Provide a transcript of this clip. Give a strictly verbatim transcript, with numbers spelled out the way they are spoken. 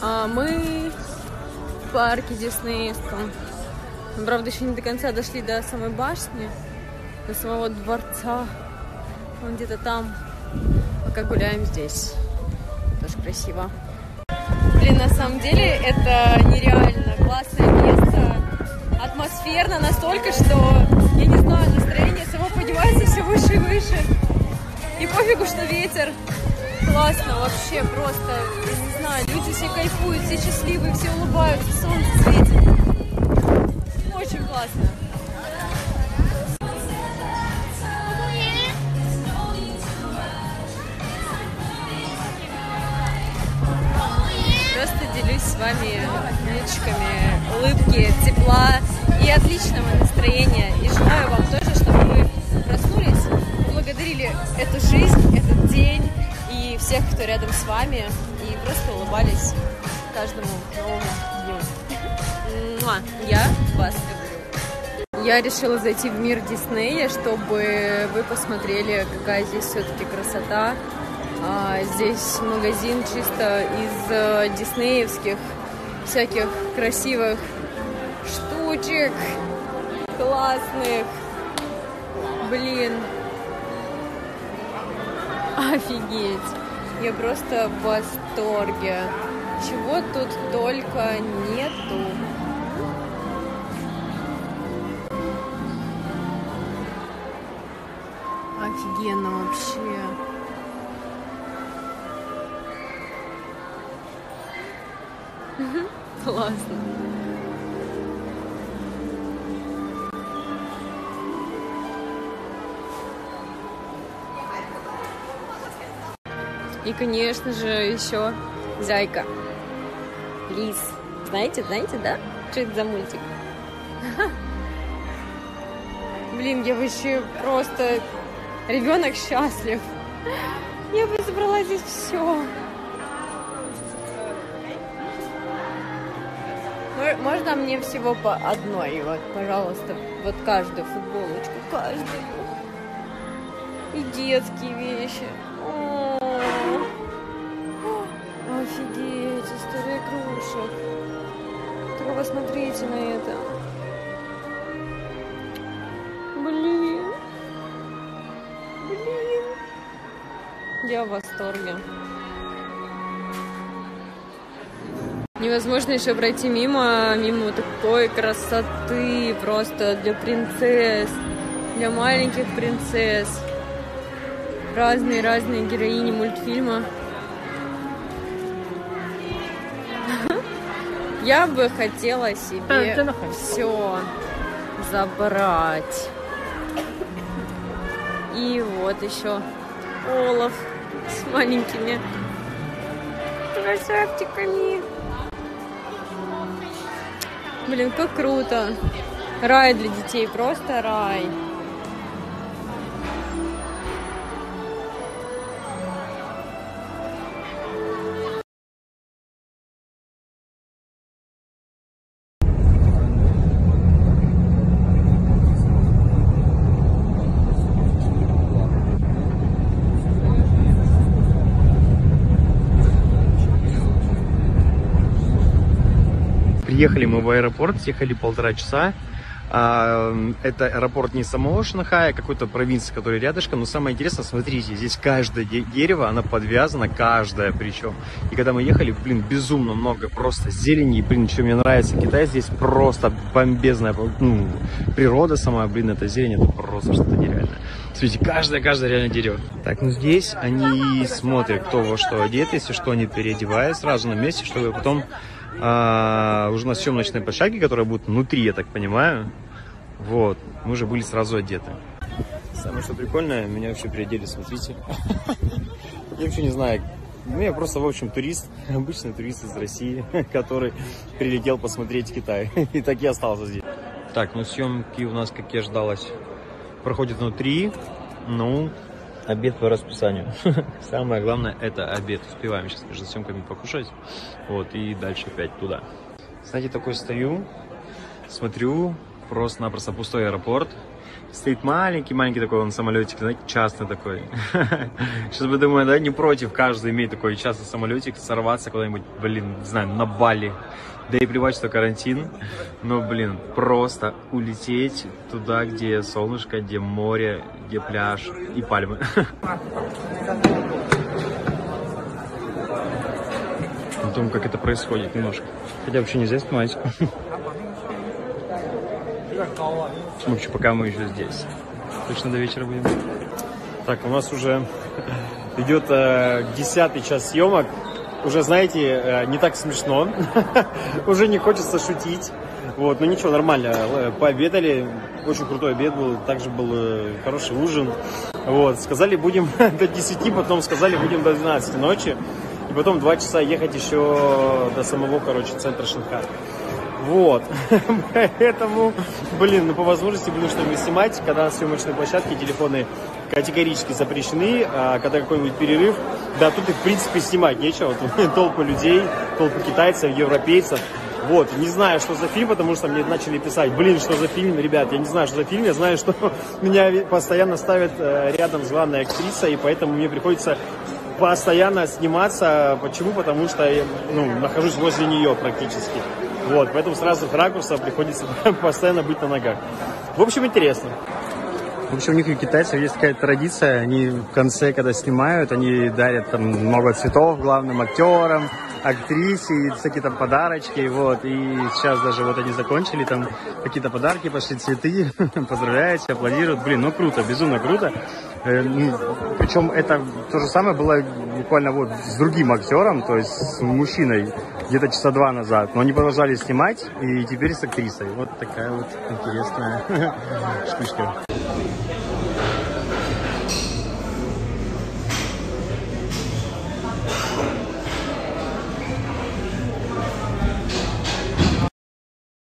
А мы в парке диснеевском. Мы, правда, еще не до конца дошли до самой башни, до самого дворца. Он где-то там. Пока гуляем здесь. Тоже красиво. Блин, на самом деле это нереально классное место. Атмосферно настолько, что, я не знаю, настроение само поднимается все выше и выше. И пофигу, что ветер. Классно вообще, просто, я не знаю, люди все кайфуют, все счастливые, все улыбаются, солнце светит. Очень классно. Просто делюсь с вами минуточками улыбки, тепла и отличного настроения. И желаю вам тоже, чтобы вы проснулись, поблагодарили эту жизнь, этот день и всех, кто рядом с вами, и просто улыбались каждому новому дню. Я вас люблю. Я решила зайти в мир Диснея, чтобы вы посмотрели, какая здесь все-таки красота. Здесь магазин чисто из диснеевских всяких красивых штучек, классных. Блин, офигеть! Я просто в восторге. Чего тут только нету. Офигенно вообще. Классно. И, конечно же, еще зайка. Лис. Знаете, знаете, да? Что это за мультик? Блин, я вообще просто... Ребенок счастлив. Я бы забрала здесь все. Можно мне всего по одной? Вот, пожалуйста, вот каждую футболочку, каждую. И детские вещи. О-о-о. Офигеть, история игрушек. Только посмотрите на это. Блин. Блин. Я в восторге. Невозможно еще пройти мимо, мимо такой красоты, просто для принцесс, для маленьких принцесс. Разные-разные героини мультфильма. Я бы хотела себе все забрать. И вот еще Олаф с маленькими красавчиками. Блин, как круто. Рай для детей, просто рай. Приехали мы в аэропорт, ехали полтора часа. Это аэропорт не самого Шанхая, а какой-то провинции, которая рядышком. Но самое интересное, смотрите, здесь каждое дерево, оно подвязано, каждое причем. И когда мы ехали, блин, безумно много просто зелени. Блин, что мне нравится Китай, здесь просто бомбезная, ну, природа сама, блин, это зелень, это просто что-то нереальное. Смотрите, каждое-каждое реально дерево. Так, ну здесь они смотрят, кто во что одет, если что, они переодевают сразу на месте, чтобы потом... А, уже на съемочной площадке, которая будет внутри, я так понимаю. Вот, мы уже были сразу одеты. Самое что прикольное, меня вообще переодели, смотрите. Я вообще не знаю. Ну, я просто, в общем, турист, обычный турист из России, который прилетел посмотреть Китай. И так и остался здесь. Так, ну съемки у нас, как и ожидалось, проходят внутри. Ну, обед по расписанию. Самое главное, это обед. Успеваем сейчас между съемками покушать. Вот, и дальше опять туда. Знаете, такой стою, смотрю, просто-напросто пустой аэропорт. Стоит маленький-маленький такой он самолетик, знаете, частный такой. Сейчас бы думаю, да, не против, каждый имеет такой частный самолетик, сорваться куда-нибудь, блин, не знаю, на Бали. Да и плевать, что карантин. Но, блин, просто улететь туда, где солнышко, где море, где пляж и пальмы. О том, как это происходит немножко. Хотя вообще нельзя снимать. В общем, пока мы еще здесь. Точно до вечера будем. Так, у нас уже идет э, десятый час съемок. Уже, знаете, э, не так смешно. Уже не хочется шутить. Вот, ну ничего, нормально. Пообедали. Очень крутой обед был. Также был э, хороший ужин. Вот, сказали, будем до десяти, потом сказали, будем до двенадцати ночи. И потом два часа ехать еще до самого, короче, центра Шанхая. Вот, поэтому, блин, ну по возможности буду что-нибудь снимать, когда на съемочной площадке телефоны категорически запрещены, а когда какой-нибудь перерыв, да, тут их в принципе снимать нечего, тут толпы людей, толпы китайцев, европейцев, вот, не знаю, что за фильм, потому что мне начали писать, блин, что за фильм, ребят, я не знаю, что за фильм, я знаю, что меня постоянно ставят рядом с главной актрисой, и поэтому мне приходится постоянно сниматься, почему, потому что я, ну, нахожусь возле нее практически. Вот, поэтому сразу с ракурса приходится постоянно быть на ногах. В общем, интересно. В общем, у них у китайцев есть какая-то традиция. Они в конце, когда снимают, они дарят там много цветов главным актерам, актрисе, и всякие там подарочки. Вот. И сейчас даже вот они закончили, там какие-то подарки, пошли цветы, поздравляют, аплодируют. Блин, ну круто, безумно круто. Причем это то же самое было буквально вот с другим актером, то есть с мужчиной, где-то часа два назад. Но они продолжали снимать, и теперь с актрисой. Вот такая вот интересная штучка.